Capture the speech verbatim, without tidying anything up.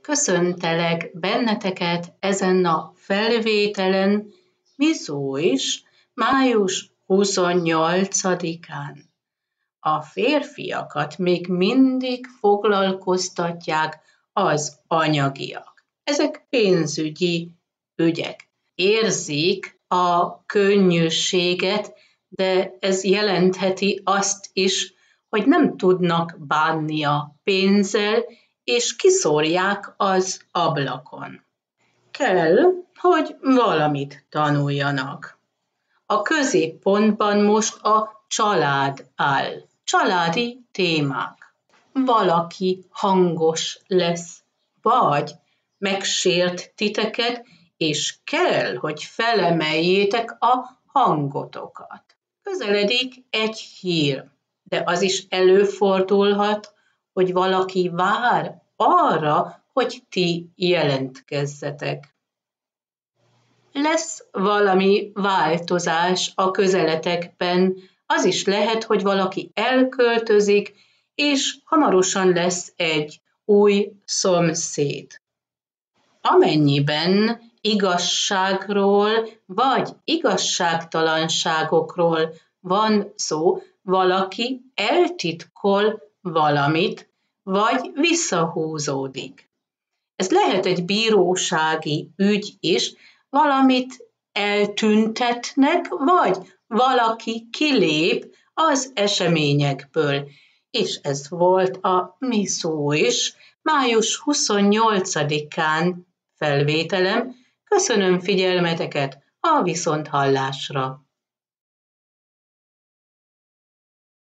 Köszöntelek benneteket ezen a felvételen, mi szó is, május huszonnyolcadikán. A férfiakat még mindig foglalkoztatják az anyagiak. Ezek pénzügyi ügyek. Érzik a könnyűséget, de ez jelentheti azt is, hogy nem tudnak bánni a pénzzel, és kiszórják az ablakon. Kell, hogy valamit tanuljanak. A középpontban most a család áll. Családi témák. Valaki hangos lesz, vagy megsért titeket, és kell, hogy felemeljétek a hangotokat. Közeledik egy hír, de az is előfordulhat, hogy valaki vár arra, hogy ti jelentkezzetek. Lesz valami változás a közeletekben, az is lehet, hogy valaki elköltözik, és hamarosan lesz egy új szomszéd. Amennyiben igazságról vagy igazságtalanságokról van szó, valaki eltitkol valamit, vagy visszahúzódik. Ez lehet egy bírósági ügy is, valamit eltüntetnek, vagy valaki kilép az eseményekből. És ez volt a mi szó is, május huszonnyolcadikán felvételem. Köszönöm figyelmeteket, a viszonthallásra!